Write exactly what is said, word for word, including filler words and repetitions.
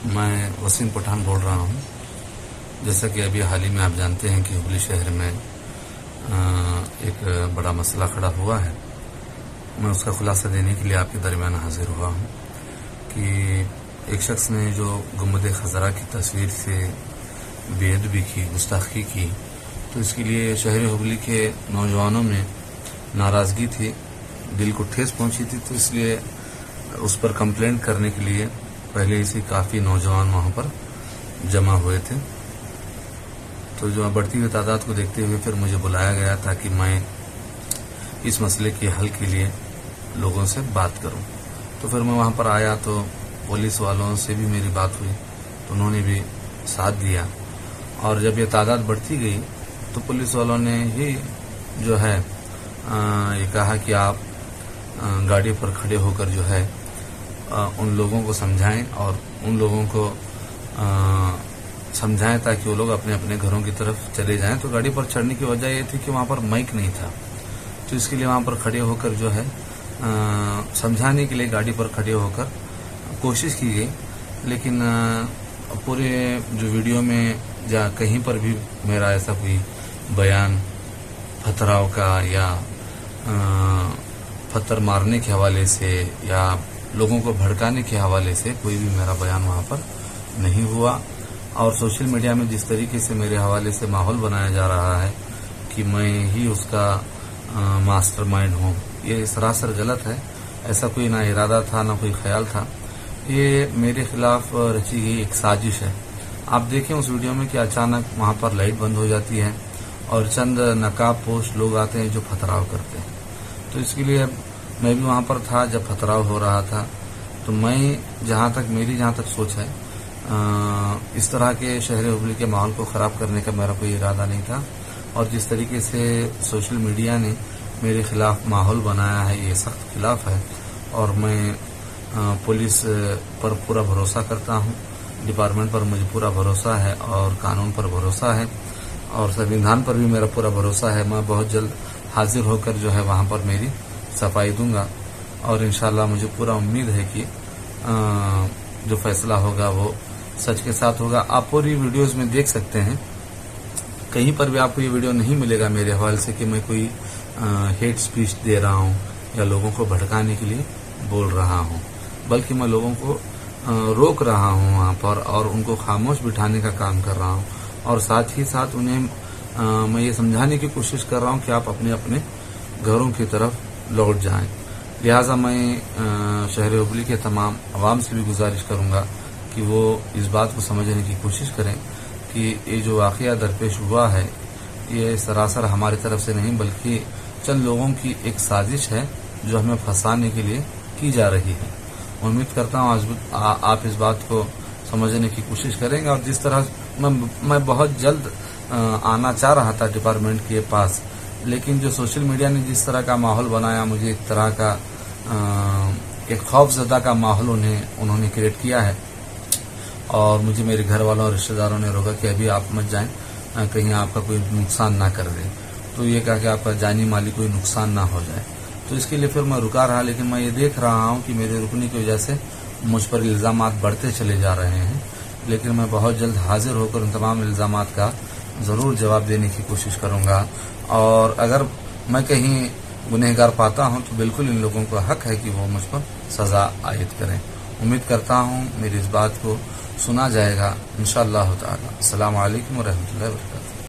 मैं वसीम पठान बोल रहा हूँ। जैसा कि अभी हाल ही में आप जानते हैं कि हुगली शहर में एक बड़ा मसला खड़ा हुआ है। मैं उसका खुलासा देने के लिए आपके दरमियान हाजिर हुआ हूँ कि एक शख्स ने जो गुंबद खजरा की तस्वीर से बेअदबी की, गुस्ताखी की, तो इसके लिए शहर हुगली के नौजवानों में नाराज़गी थी, दिल को ठेस पहुंची थी। तो इसलिए उस पर कंप्लेंट करने के लिए पहले ही से काफ़ी नौजवान वहां पर जमा हुए थे। तो जो बढ़ती हुई तादाद को देखते हुए फिर मुझे बुलाया गया ताकि मैं इस मसले के हल के लिए लोगों से बात करूं। तो फिर मैं वहां पर आया तो पुलिस वालों से भी मेरी बात हुई, तो उन्होंने भी साथ दिया। और जब ये तादाद बढ़ती गई तो पुलिस वालों ने ही जो है आ, ये कहा कि आप आ, गाड़ी पर खड़े होकर जो है आ, उन लोगों को समझाएं और उन लोगों को आ, समझाएं ताकि वो लोग अपने अपने घरों की तरफ चले जाएं। तो गाड़ी पर चढ़ने की वजह ये थी कि वहां पर माइक नहीं था, तो इसके लिए वहां पर खड़े होकर जो है आ, समझाने के लिए गाड़ी पर खड़े होकर कोशिश की गई। लेकिन आ, पूरे जो वीडियो में या कहीं पर भी मेरा ऐसा कोई बयान पथराव का या पत्थर मारने के हवाले से या लोगों को भड़काने के हवाले से कोई भी मेरा बयान वहां पर नहीं हुआ। और सोशल मीडिया में जिस तरीके से मेरे हवाले से माहौल बनाया जा रहा है कि मैं ही उसका मास्टरमाइंड हूँ, ये सरासर गलत है। ऐसा कोई ना इरादा था, ना कोई ख्याल था। ये मेरे खिलाफ रची गई एक साजिश है। आप देखें उस वीडियो में कि अचानक वहां पर लाइट बंद हो जाती है और चंद नकाब पोश लोग आते हैं जो पथराव करते हैं। तो इसके लिए मैं भी वहां पर था जब पथराव हो रहा था। तो मैं जहां तक मेरी जहां तक सोच है, आ, इस तरह के शहर हुगली के माहौल को खराब करने का मेरा कोई इरादा नहीं था। और जिस तरीके से सोशल मीडिया ने मेरे खिलाफ माहौल बनाया है, ये सख्त खिलाफ है। और मैं आ, पुलिस पर पूरा भरोसा करता हूँ, डिपार्टमेंट पर मुझे पूरा भरोसा है और कानून पर भरोसा है और संविधान पर भी मेरा पूरा भरोसा है। मैं बहुत जल्द हाजिर होकर जो है वहां पर मेरी सफाई दूंगा और इंशाल्लाह मुझे पूरा उम्मीद है कि आ, जो फैसला होगा वो सच के साथ होगा। आप पूरी वीडियोस में देख सकते हैं, कहीं पर भी आपको ये वीडियो नहीं मिलेगा मेरे हवाले से कि मैं कोई आ, हेट स्पीच दे रहा हूँ या लोगों को भड़काने के लिए बोल रहा हूँ, बल्कि मैं लोगों को आ, रोक रहा हूँ वहाँ पर और उनको खामोश बिठाने का काम कर रहा हूँ। और साथ ही साथ उन्हें आ, मैं ये समझाने की कोशिश कर रहा हूँ कि आप अपने अपने घरों की तरफ लौट जाएं। लिहाजा मैं शहर हुगली के तमाम आवाम से भी गुजारिश करूंगा कि वो इस बात को समझने की कोशिश करें कि ये जो वाक़या दरपेश हुआ है ये सरासर हमारी तरफ से नहीं बल्कि चंद लोगों की एक साजिश है जो हमें फंसाने के लिए की जा रही है। उम्मीद करता हूँ आज आप इस बात को समझने की कोशिश करेंगे। और जिस तरह मैं, मैं बहुत जल्द आना चाह रहा था डिपार्टमेंट के पास, लेकिन जो सोशल मीडिया ने जिस तरह का माहौल बनाया, मुझे एक तरह का एक खौफजदा का माहौल उन्हें उन्होंने क्रिएट किया है और मुझे मेरे घर वालों और रिश्तेदारों ने रोका कि अभी आप मत जाएं, कहीं आपका कोई नुकसान ना कर दे। तो ये कहा कि आपका जानी माली कोई नुकसान ना हो जाए। तो इसके लिए फिर मैं रुका रहा, लेकिन मैं ये देख रहा हूँ कि मेरे रुकने की वजह से मुझ पर इल्ज़ामात बढ़ते चले जा रहे हैं। लेकिन मैं बहुत जल्द हाजिर होकर उन तमाम इल्ज़ामात का ज़रूर जवाब देने की कोशिश करूँगा। और अगर मैं कहीं गुनहगार पाता हूं तो बिल्कुल इन लोगों को हक है कि वो मुझ पर सजा आयद करें। उम्मीद करता हूं मेरी इस बात को सुना जाएगा इंशाअल्लाह ताला। अस्सलाम वालेकुम व रहमतुल्लाहि व बरकातुहू।